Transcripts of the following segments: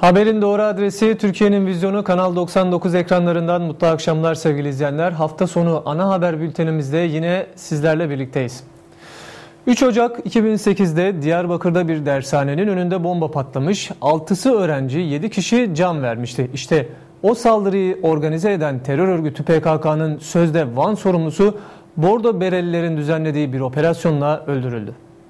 Haberin doğru adresi Türkiye'nin vizyonu Kanal 99 ekranlarından mutlu akşamlar sevgili izleyenler. Hafta sonu ana haber bültenimizde yine sizlerle birlikteyiz. 3 Ocak 2008'de Diyarbakır'da bir dershanenin önünde bomba patlamış. 6'sı öğrenci, 7 kişi can vermişti. İşte o saldırıyı organize eden terör örgütü PKK'nın sözde Van sorumlusu Bordo Berelilerin düzenlediği bir operasyonla öldürüldü.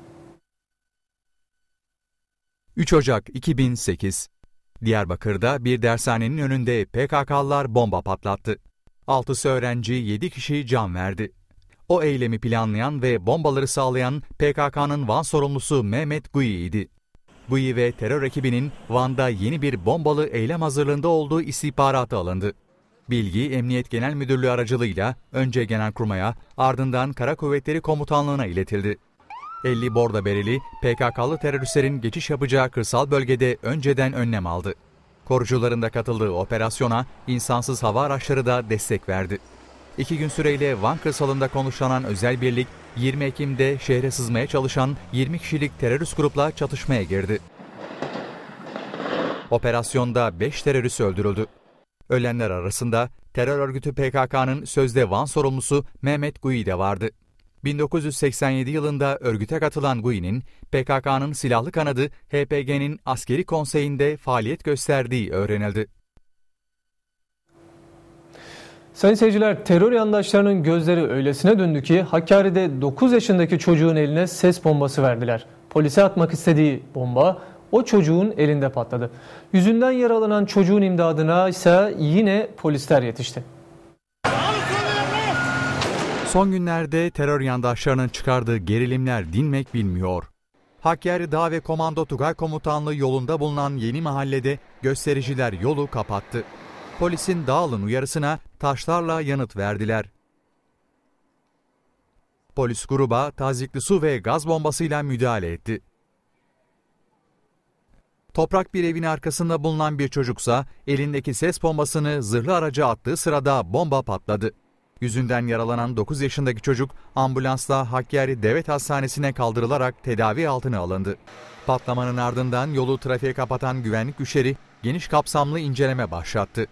3 Ocak 2008 Diyarbakır'da bir dershanenin önünde PKK'lılar bomba patlattı. 6'sı öğrenci, 7 kişi can verdi. O eylemi planlayan ve bombaları sağlayan PKK'nın Van sorumlusu Mehmet Guyi idi. Guyi ve terör ekibinin Van'da yeni bir bombalı eylem hazırlığında olduğu istihbaratı alındı. Bilgi Emniyet Genel Müdürlüğü aracılığıyla önce Genelkurmay'a, ardından Kara Kuvvetleri Komutanlığı'na iletildi. 50 Bordo Bereli, PKK'lı teröristlerin geçiş yapacağı kırsal bölgede önceden önlem aldı. Korucuların da katıldığı operasyona insansız hava araçları da destek verdi. 2 gün süreyle Van kırsalında konuşlanan özel birlik, 20 Ekim'de şehre sızmaya çalışan 20 kişilik terörist grupla çatışmaya girdi. Operasyonda 5 terörist öldürüldü. Ölenler arasında terör örgütü PKK'nın sözde Van sorumlusu Mehmet Guyi de vardı. 1987 yılında örgüte katılan Guyi'nin PKK'nın silahlı kanadı HPG'nin askeri konseyinde faaliyet gösterdiği öğrenildi. Sayın seyirciler, terör yandaşlarının gözleri öylesine döndü ki Hakkari'de 9 yaşındaki çocuğun eline ses bombası verdiler. Polise atmak istediği bomba o çocuğun elinde patladı. Yüzünden yaralanan çocuğun imdadına ise yine polisler yetişti. Son günlerde terör yandaşlarının çıkardığı gerilimler dinmek bilmiyor. Hakkari Dağ ve Komando Tugay Komutanlığı yolunda bulunan yeni mahallede göstericiler yolu kapattı. Polisin dağılın uyarısına taşlarla yanıt verdiler. Polis gruba tazyikli su ve gaz bombasıyla müdahale etti. Toprak bir evin arkasında bulunan bir çocuksa elindeki ses bombasını zırhlı araca attığı sırada bomba patladı. Yüzünden yaralanan 9 yaşındaki çocuk ambulansla Hakkari Devlet Hastanesi'ne kaldırılarak tedavi altına alındı. Patlamanın ardından yolu trafiğe kapatan güvenlik güçleri geniş kapsamlı inceleme başlattı.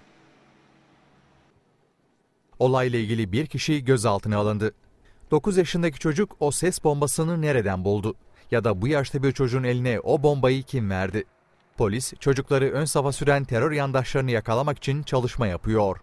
Olayla ilgili bir kişi gözaltına alındı. 9 yaşındaki çocuk o ses bombasını nereden buldu? Ya da bu yaşta bir çocuğun eline o bombayı kim verdi? Polis çocukları ön safa süren terör yandaşlarını yakalamak için çalışma yapıyor.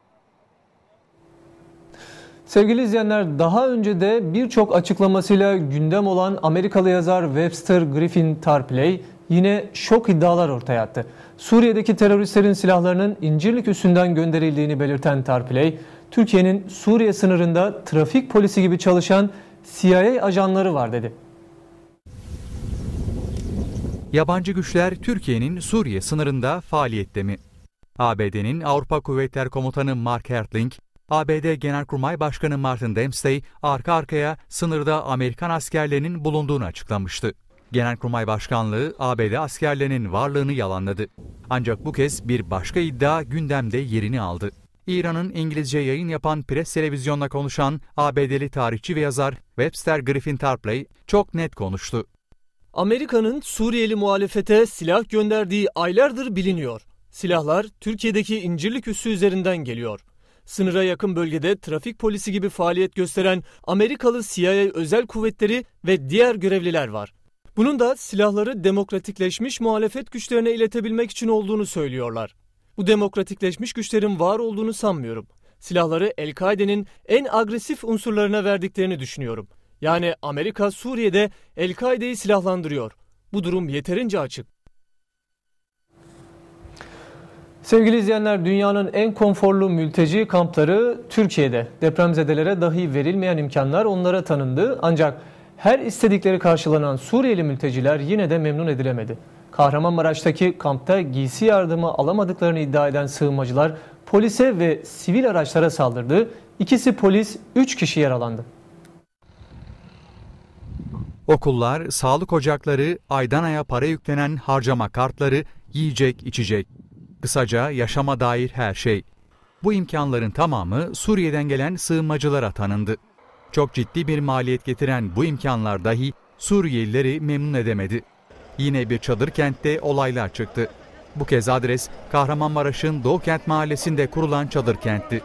Sevgili izleyenler, daha önce de birçok açıklamasıyla gündem olan Amerikalı yazar Webster Griffin Tarpley yine şok iddialar ortaya attı. Suriye'deki teröristlerin silahlarının İncirlik üssünden gönderildiğini belirten Tarpley, Türkiye'nin Suriye sınırında trafik polisi gibi çalışan CIA ajanları var dedi. Yabancı güçler Türkiye'nin Suriye sınırında faaliyette mi? ABD'nin Avrupa Kuvvetler Komutanı Mark Hertling, ABD Genelkurmay Başkanı Martin Dempsey arka arkaya sınırda Amerikan askerlerinin bulunduğunu açıklamıştı. Genelkurmay Başkanlığı ABD askerlerinin varlığını yalanladı. Ancak bu kez bir başka iddia gündemde yerini aldı. İran'ın İngilizce yayın yapan Press Televizyon'la konuşan ABD'li tarihçi ve yazar Webster Griffin Tarpley çok net konuştu. Amerika'nın Suriyeli muhalefete silah gönderdiği aylardır biliniyor. Silahlar Türkiye'deki İncirlik üssü üzerinden geliyor. Sınıra yakın bölgede trafik polisi gibi faaliyet gösteren Amerikalı CIA özel kuvvetleri ve diğer görevliler var. Bunun da silahları demokratikleşmiş muhalefet güçlerine iletebilmek için olduğunu söylüyorlar. Bu demokratikleşmiş güçlerin var olduğunu sanmıyorum. Silahları El-Kaide'nin en agresif unsurlarına verdiklerini düşünüyorum. Yani Amerika Suriye'de El-Kaide'yi silahlandırıyor. Bu durum yeterince açık. Sevgili izleyenler, dünyanın en konforlu mülteci kampları Türkiye'de. Depremzedelere dahi verilmeyen imkanlar onlara tanındı. Ancak her istedikleri karşılanan Suriyeli mülteciler yine de memnun edilemedi. Kahramanmaraş'taki kampta giysi yardımı alamadıklarını iddia eden sığınmacılar polise ve sivil araçlara saldırdı. 2'si polis, 3 kişi yaralandı. Okullar, sağlık ocakları, aydan aya para yüklenen harcama kartları, yiyecek, içecek. Kısaca yaşama dair her şey. Bu imkanların tamamı Suriye'den gelen sığınmacılara tanındı. Çok ciddi bir maliyet getiren bu imkanlar dahi Suriyelileri memnun edemedi. Yine bir çadır kentte olaylar çıktı. Bu kez adres Kahramanmaraş'ın Doğukent mahallesinde kurulan çadır kentti.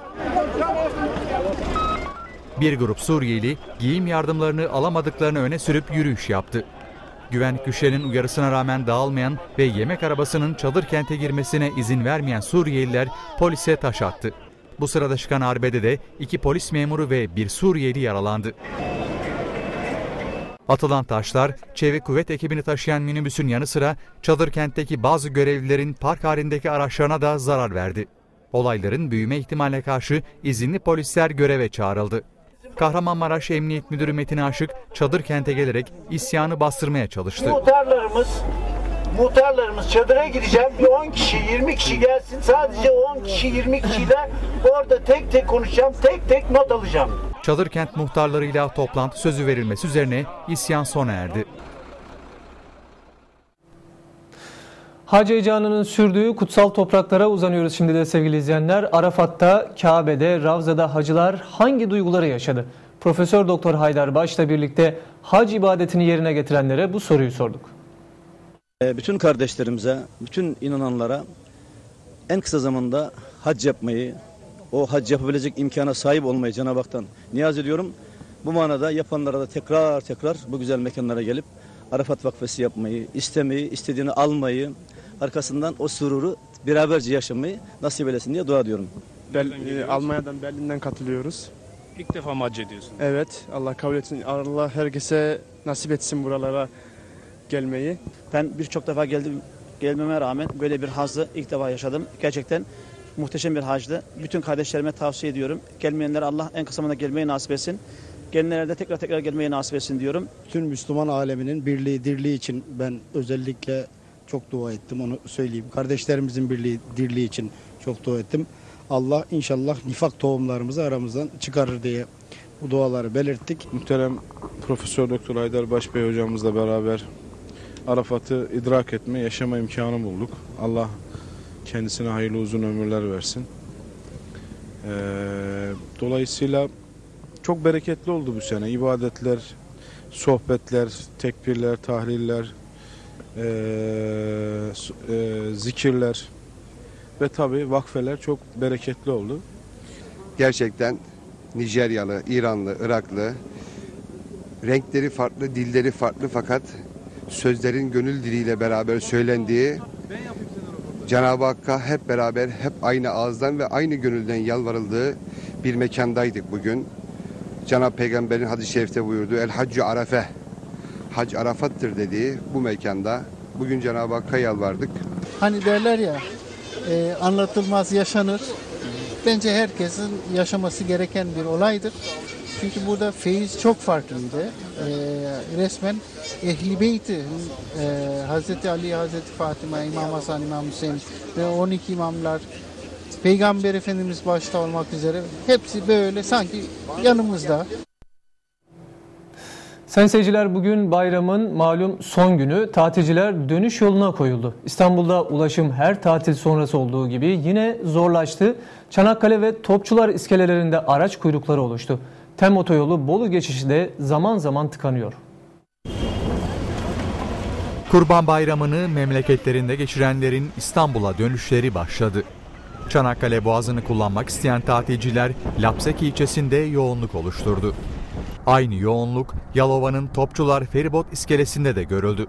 Bir grup Suriyeli giyim yardımlarını alamadıklarını öne sürüp yürüyüş yaptı. Güvenlik güçlerinin uyarısına rağmen dağılmayan ve yemek arabasının çadır kente girmesine izin vermeyen Suriyeliler polise taş attı. Bu sırada çıkan arbedede 2 polis memuru ve 1 Suriyeli yaralandı. Atılan taşlar çevik kuvvet ekibini taşıyan minibüsün yanı sıra çadır kentteki bazı görevlilerin park halindeki araçlarına da zarar verdi. Olayların büyüme ihtimaline karşı izinli polisler göreve çağrıldı. Kahramanmaraş Emniyet Müdürü Metin Aşık çadır kente gelerek isyanı bastırmaya çalıştı. Muhtarlarımız çadıra gideceğim. Bir 10 kişi, 20 kişi gelsin. Sadece 10 kişi, 20 kişiyle orada tek tek konuşacağım. Tek tek not alacağım. Çadır kent muhtarlarıyla toplantı sözü verilmesi üzerine isyan sona erdi. Hac heyecanının sürdüğü kutsal topraklara uzanıyoruz şimdi de sevgili izleyenler. Arafat'ta, Kabe'de, Ravza'da hacılar hangi duyguları yaşadı? Profesör Doktor Haydar Baş'la birlikte hac ibadetini yerine getirenlere bu soruyu sorduk. Bütün kardeşlerimize, bütün inananlara en kısa zamanda hac yapmayı, o hac yapabilecek imkana sahip olmayı Cenab-ı Hak'tan niyaz ediyorum. Bu manada yapanlara da tekrar bu güzel mekanlara gelip Arafat vakfesi yapmayı, istemeyi, istediğini almayı, arkasından o sururu beraberce yaşamayı nasip eylesin diye dua ediyorum. Almanya'dan, Berlin'den katılıyoruz. İlk defa mı hac ediyorsun? Evet, Allah kabul etsin. Allah herkese nasip etsin buralara gelmeyi. Ben birçok defa gelmeme rağmen böyle bir hazzı ilk defa yaşadım. Gerçekten muhteşem bir hacdı. Bütün kardeşlerime tavsiye ediyorum. Gelmeyenlere Allah en kısa zamanda gelmeyi nasip etsin. Gelenlere de tekrar gelmeyi nasip etsin diyorum. Bütün Müslüman aleminin birliği, dirliği için ben özellikle çok dua ettim, onu söyleyeyim. Kardeşlerimizin birliği, dirliği için çok dua ettim. Allah inşallah nifak tohumlarımızı aramızdan çıkarır diye bu duaları belirttik. Muhterem Profesör Doktor Haydar Baş Bey hocamızla beraber Arafat'ı idrak etme, yaşama imkanı bulduk. Allah kendisine hayırlı uzun ömürler versin. Dolayısıyla çok bereketli oldu bu sene. İbadetler, sohbetler, tekbirler, tahliller, zikirler ve tabii vakfeler çok bereketli oldu. Gerçekten Nijeryalı, İranlı, Iraklı, renkleri farklı, dilleri farklı fakat sözlerin gönül diliyle beraber söylendiği, Cenab-ı Hakk'a hep beraber, hep aynı ağızdan ve aynı gönülden yalvarıldığı bir mekandaydık bugün. Cenab-ı Peygamber'in hadis-i şerifte buyurduğu El Haccu Arafe, Hac Arafat'tır dediği bu mekanda bugün Cenab-ı Hakk'a yalvardık. Hani derler ya, anlatılmaz yaşanır. Bence herkesin yaşaması gereken bir olaydır. Çünkü burada feyiz çok farklıydı. Resmen Ehl-i Beyt'i, Hazreti Ali, Hazreti Fatıma, İmam Hasan, İmam Hüseyin ve 12 imamlar, Peygamber Efendimiz başta olmak üzere hepsi böyle sanki yanımızda. Sayın seyirciler, bugün bayramın malum son günü, tatilciler dönüş yoluna koyuldu. İstanbul'da ulaşım her tatil sonrası olduğu gibi yine zorlaştı. Çanakkale ve Topçular iskelelerinde araç kuyrukları oluştu. TEM otoyolu Bolu geçişi de zaman zaman tıkanıyor. Kurban Bayramı'nı memleketlerinde geçirenlerin İstanbul'a dönüşleri başladı. Çanakkale Boğazı'nı kullanmak isteyen tatilciler Lapseki ilçesinde yoğunluk oluşturdu. Aynı yoğunluk Yalova'nın Topçular feribot iskelesinde de görüldü.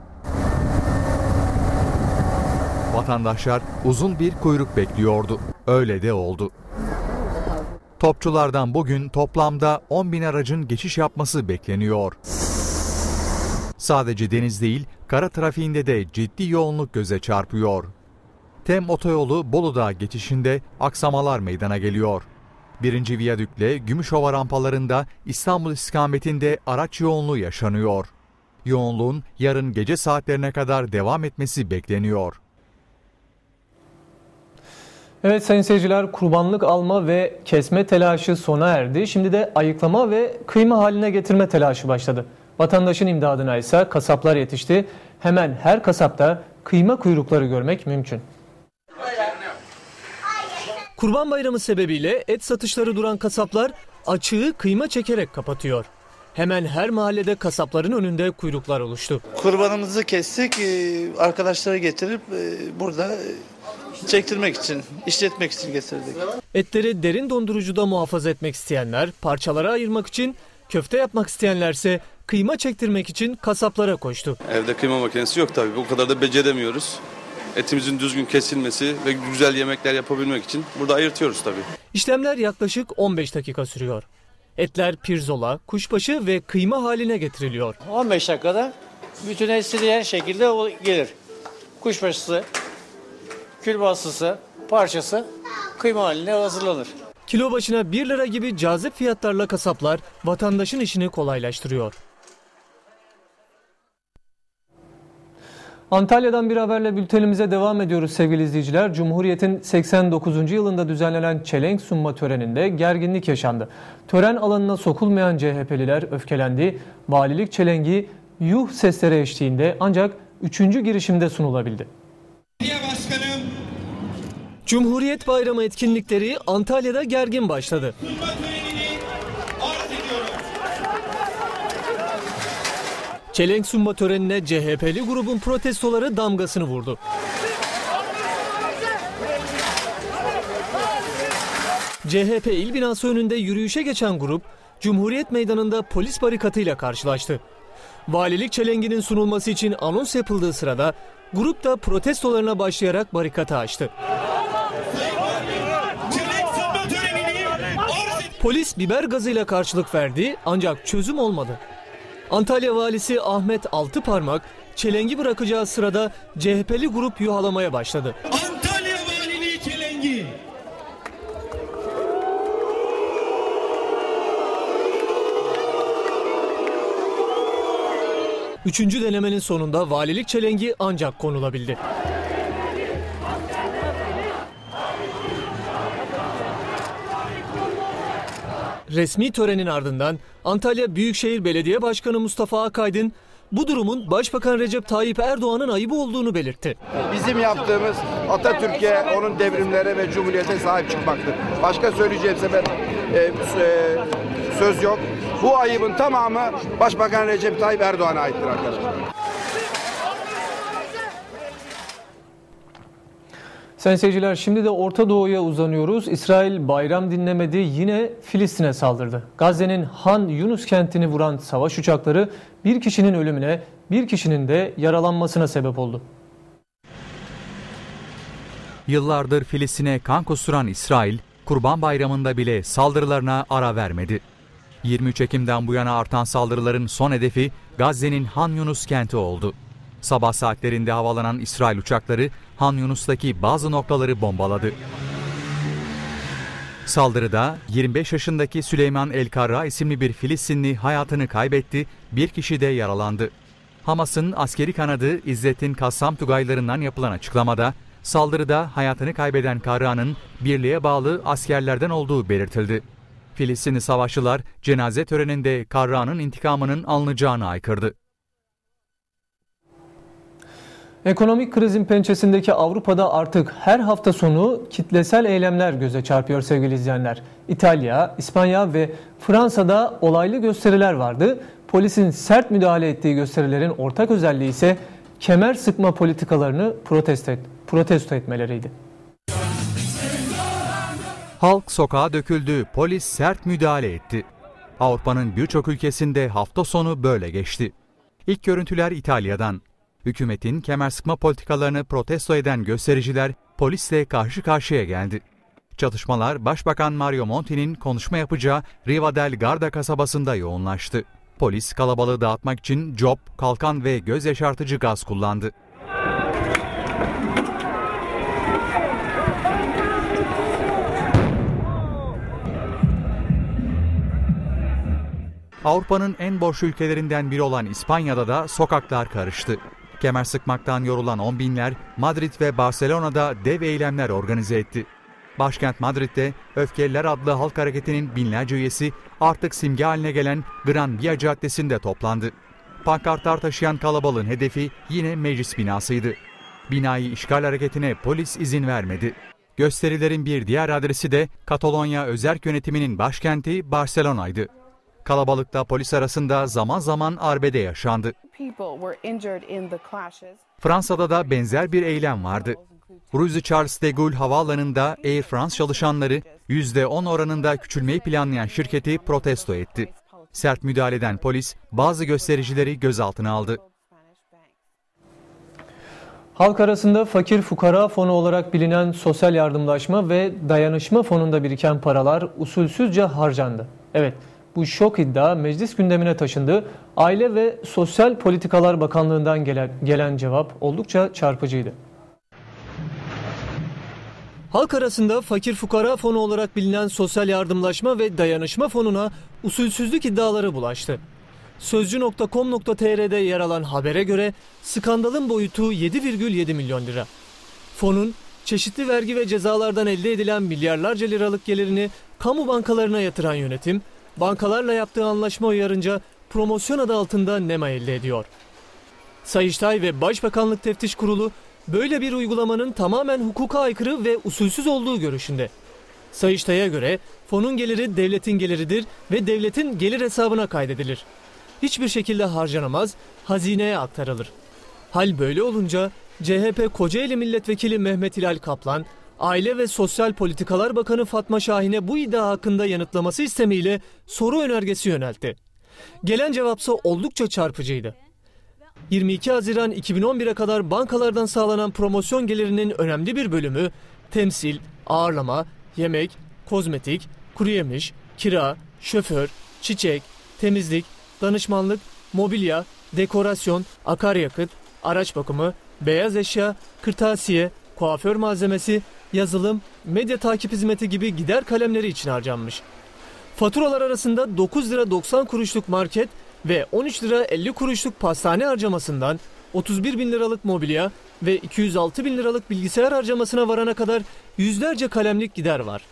Vatandaşlar uzun bir kuyruk bekliyordu. Öyle de oldu. Topçulardan bugün toplamda 10.000 aracın geçiş yapması bekleniyor. Sadece deniz değil, kara trafiğinde de ciddi yoğunluk göze çarpıyor. TEM otoyolu Bolu geçişinde aksamalar meydana geliyor. 1. Viyadükle Gümüşova rampalarında İstanbul istikametinde araç yoğunluğu yaşanıyor. Yoğunluğun yarın gece saatlerine kadar devam etmesi bekleniyor. Evet sayın seyirciler, kurbanlık alma ve kesme telaşı sona erdi. Şimdi de ayıklama ve kıyma haline getirme telaşı başladı. Vatandaşın imdadına ise kasaplar yetişti. Hemen her kasapta kıyma kuyrukları görmek mümkün. Kurban Bayramı sebebiyle et satışları duran kasaplar açığı kıyma çekerek kapatıyor. Hemen her mahallede kasapların önünde kuyruklar oluştu. Kurbanımızı kestik, arkadaşlara getirip burada çektirmek için, işletmek için getirdik. Etleri derin dondurucuda muhafaza etmek isteyenler, parçalara ayırmak için, köfte yapmak isteyenlerse kıyma çektirmek için kasaplara koştu. Evde kıyma makinesi yok tabii, bu kadar da beceremiyoruz. Etimizin düzgün kesilmesi ve güzel yemekler yapabilmek için burada ayırtıyoruz tabii. İşlemler yaklaşık 15 dakika sürüyor. Etler pirzola, kuşbaşı ve kıyma haline getiriliyor. 15 dakikada bütün isteyen şekilde gelir. Kuşbaşısı, külbastısı, parçası kıyma haline hazırlanır. Kilo başına 1 lira gibi cazip fiyatlarla kasaplar vatandaşın işini kolaylaştırıyor. Antalya'dan bir haberle bültenimize devam ediyoruz sevgili izleyiciler. Cumhuriyet'in 89. yılında düzenlenen çelenk sunma töreninde gerginlik yaşandı. Tören alanına sokulmayan CHP'liler öfkelendi. Valilik çelengi yuh sesleri eşliğinde ancak 3. girişimde sunulabildi. Cumhuriyet Bayramı etkinlikleri Antalya'da gergin başladı. Çelenk sunma törenine CHP'li grubun protestoları damgasını vurdu. CHP il binası önünde yürüyüşe geçen grup, Cumhuriyet Meydanı'nda polis barikatıyla karşılaştı. Valilik çelenginin sunulması için anons yapıldığı sırada grup da protestolarına başlayarak barikatı açtı. Polis biber gazıyla karşılık verdi ancak çözüm olmadı. Antalya valisi Ahmet Altıparmak çelengi bırakacağı sırada CHP'li grup yuhalamaya başladı. Antalya valiliği çelengi. Üçüncü denemenin sonunda valilik çelengi ancak konulabildi. Resmi törenin ardından Antalya Büyükşehir Belediye Başkanı Mustafa Akaydın bu durumun Başbakan Recep Tayyip Erdoğan'ın ayıbı olduğunu belirtti. Bizim yaptığımız Atatürk'e, onun devrimlere ve Cumhuriyet'e sahip çıkmaktır. Başka söyleyeceğim söz yok. Bu ayıbın tamamı Başbakan Recep Tayyip Erdoğan'a aittir arkadaşlar. Sayın seyirciler, şimdi de Orta Doğu'ya uzanıyoruz. İsrail bayram dinlemedi, yine Filistin'e saldırdı. Gazze'nin Han Yunus kentini vuran savaş uçakları bir kişinin ölümüne, bir kişinin de yaralanmasına sebep oldu. Yıllardır Filistin'e kan kusturan İsrail, Kurban Bayramı'nda bile saldırılarına ara vermedi. 23 Ekim'den bu yana artan saldırıların son hedefi Gazze'nin Han Yunus kenti oldu. Sabah saatlerinde havalanan İsrail uçakları Han Yunus'taki bazı noktaları bombaladı. Saldırıda 25 yaşındaki Süleyman El-Karra isimli bir Filistinli hayatını kaybetti, bir kişi de yaralandı. Hamas'ın askeri kanadı İzzettin Kassam Tugaylarından yapılan açıklamada, saldırıda hayatını kaybeden Karra'nın birliğe bağlı askerlerden olduğu belirtildi. Filistinli savaşçılar cenaze töreninde Karra'nın intikamının alınacağını haykırdı. Ekonomik krizin pençesindeki Avrupa'da artık her hafta sonu kitlesel eylemler göze çarpıyor sevgili izleyenler. İtalya, İspanya ve Fransa'da olaylı gösteriler vardı. Polisin sert müdahale ettiği gösterilerin ortak özelliği ise kemer sıkma politikalarını protesto etmeleriydi. Halk sokağa döküldü, polis sert müdahale etti. Avrupa'nın birçok ülkesinde hafta sonu böyle geçti. İlk görüntüler İtalya'dan. Hükümetin kemer sıkma politikalarını protesto eden göstericiler polisle karşı karşıya geldi. Çatışmalar Başbakan Mario Monti'nin konuşma yapacağı Riva del Garda kasabasında yoğunlaştı. Polis kalabalığı dağıtmak için cop, kalkan ve göz yaşartıcı gaz kullandı. Avrupa'nın en boş ülkelerinden biri olan İspanya'da da sokaklar karıştı. Kemer sıkmaktan yorulan on binler Madrid ve Barcelona'da dev eylemler organize etti. Başkent Madrid'de Öfkeliler adlı halk hareketinin binlerce üyesi artık simge haline gelen Gran Via Caddesi'nde toplandı. Pankartlar taşıyan kalabalığın hedefi yine meclis binasıydı. Binayı işgal hareketine polis izin vermedi. Gösterilerin bir diğer adresi de Katalonya özerk yönetiminin başkenti Barcelona'ydı. Kalabalıkta polis arasında zaman zaman arbede yaşandı. Fransa'da da benzer bir eylem vardı. Rue Charles de Gaulle havaalanında Air France çalışanları %10 oranında küçülmeyi planlayan şirketi protesto etti. Sert müdahaleden polis bazı göstericileri gözaltına aldı. Halk arasında fakir fukara fonu olarak bilinen sosyal yardımlaşma ve dayanışma fonunda biriken paralar usulsüzce harcandı. Evet, bu şok iddia meclis gündemine taşındı. Aile ve Sosyal Politikalar Bakanlığı'ndan gelen cevap oldukça çarpıcıydı. Halk arasında fakir fukara fonu olarak bilinen sosyal yardımlaşma ve dayanışma fonuna usulsüzlük iddiaları bulaştı. Sözcü.com.tr'de yer alan habere göre skandalın boyutu 7,7 milyon lira. Fonun çeşitli vergi ve cezalardan elde edilen milyarlarca liralık gelirini kamu bankalarına yatıran yönetim, bankalarla yaptığı anlaşma uyarınca promosyon adı altında nema elde ediyor. Sayıştay ve Başbakanlık Teftiş Kurulu böyle bir uygulamanın tamamen hukuka aykırı ve usulsüz olduğu görüşünde. Sayıştay'a göre fonun geliri devletin geliridir ve devletin gelir hesabına kaydedilir. Hiçbir şekilde harcanamaz, hazineye aktarılır. Hal böyle olunca CHP Kocaeli Milletvekili Mehmet Hilal Kaplan, Aile ve Sosyal Politikalar Bakanı Fatma Şahin'e bu iddia hakkında yanıtlaması istemiyle soru önergesi yöneltti. Gelen cevapsa oldukça çarpıcıydı. 22 Haziran 2011'e kadar bankalardan sağlanan promosyon gelirinin önemli bir bölümü temsil, ağırlama, yemek, kozmetik, kuruyemiş, kira, şoför, çiçek, temizlik, danışmanlık, mobilya, dekorasyon, akaryakıt, araç bakımı, beyaz eşya, kırtasiye, kuaför malzemesi, yazılım, medya takip hizmeti gibi gider kalemleri için harcanmış. Faturalar arasında 9 lira 90 kuruşluk market ve 13 lira 50 kuruşluk pastane harcamasından 31 bin liralık mobilya ve 206 bin liralık bilgisayar harcamasına varana kadar yüzlerce kalemlik gider var.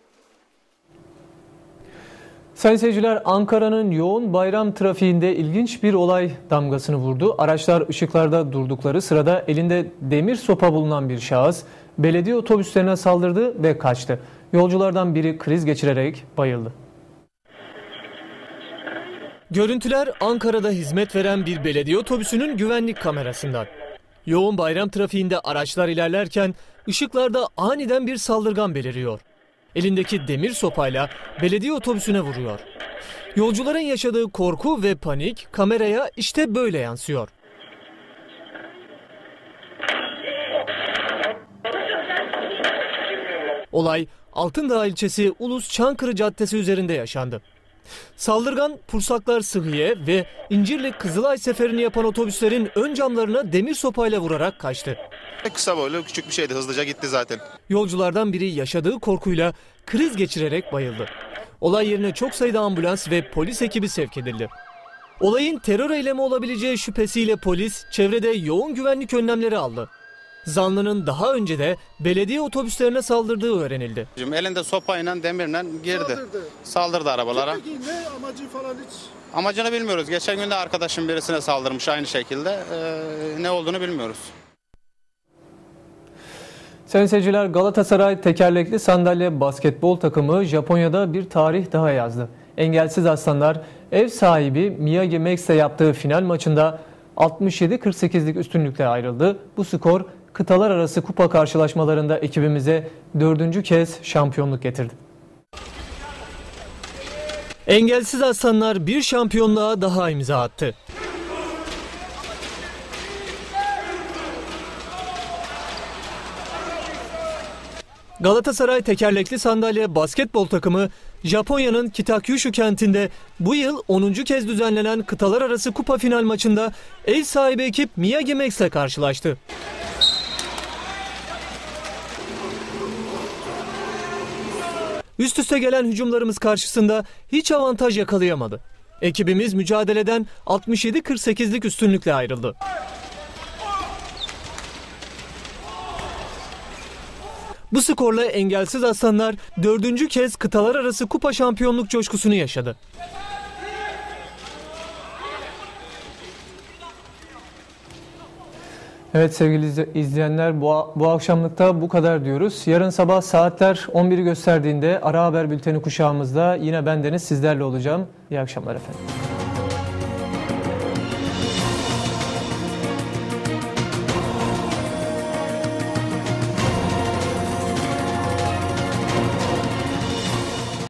Sayın seyirciler, Ankara'nın yoğun bayram trafiğinde ilginç bir olay damgasını vurdu. Araçlar ışıklarda durdukları sırada elinde demir sopa bulunan bir şahıs belediye otobüslerine saldırdı ve kaçtı. Yolculardan biri kriz geçirerek bayıldı. Görüntüler Ankara'da hizmet veren bir belediye otobüsünün güvenlik kamerasından. Yoğun bayram trafiğinde araçlar ilerlerken ışıklarda aniden bir saldırgan beliriyor. Elindeki demir sopayla belediye otobüsüne vuruyor. Yolcuların yaşadığı korku ve panik kameraya işte böyle yansıyor. Olay Altındağ ilçesi Ulus Çankırı Caddesi üzerinde yaşandı. Saldırgan Pursaklar Sıhhiye ve İncirlik Kızılay seferini yapan otobüslerin ön camlarına demir sopayla vurarak kaçtı. Kısa boylu küçük bir şeydi, hızlıca gitti zaten. Yolculardan biri yaşadığı korkuyla kriz geçirerek bayıldı. Olay yerine çok sayıda ambulans ve polis ekibi sevk edildi. Olayın terör eylemi olabileceği şüphesiyle polis çevrede yoğun güvenlik önlemleri aldı. Zanlının daha önce de belediye otobüslerine saldırdığı öğrenildi. Elinde sopayla demirle girdi. Saldırdı arabalara. Peki ne amacı falan hiç? Amacını bilmiyoruz. Geçen gün de arkadaşım birisine saldırmış aynı şekilde. Ne olduğunu bilmiyoruz. Sayın seyirciler, Galatasaray tekerlekli sandalye basketbol takımı Japonya'da bir tarih daha yazdı. Engelsiz Aslanlar ev sahibi Miyagi Max'le yaptığı final maçında 67-48'lik üstünlükle ayrıldı. Bu skor kıtalar arası kupa karşılaşmalarında ekibimize 4. kez şampiyonluk getirdi. Engelsiz Aslanlar bir şampiyonluğa daha imza attı. Galatasaray tekerlekli sandalye basketbol takımı Japonya'nın Kitakyushu kentinde bu yıl 10. kez düzenlenen kıtalar arası kupa final maçında ev sahibi ekip Miyagi Max'le karşılaştı. Üst üste gelen hücumlarımız karşısında hiç avantaj yakalayamadı. Ekibimiz mücadeleden 67-48'lik üstünlükle ayrıldı. Bu skorla Engelsiz Aslanlar 4. kez kıtalar arası kupa şampiyonluk coşkusunu yaşadı. Evet sevgili izleyenler, bu akşamlıkta bu kadar diyoruz. Yarın sabah saatler 11'i gösterdiğinde ara haber bülteni kuşağımızda yine bendeniz sizlerle olacağım. İyi akşamlar efendim.